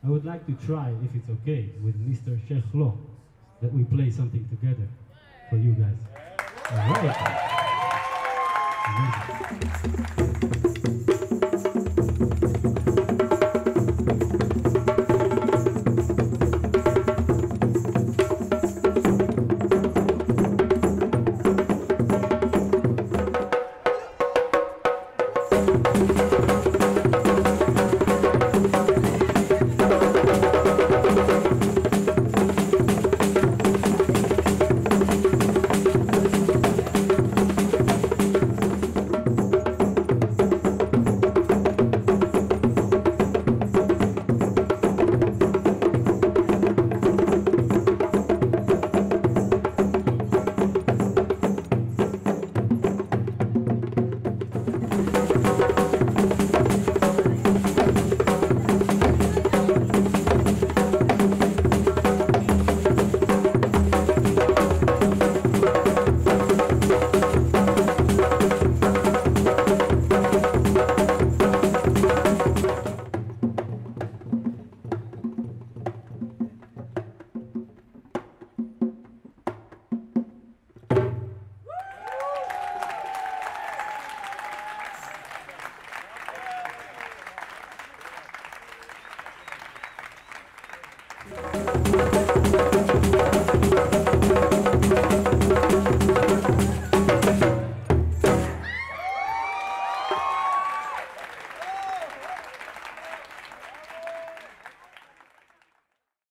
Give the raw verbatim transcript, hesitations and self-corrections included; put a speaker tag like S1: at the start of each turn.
S1: I would like to try, if it's okay, with Mister Cheikh Lo, that we play something together for you guys. All right. Amazing.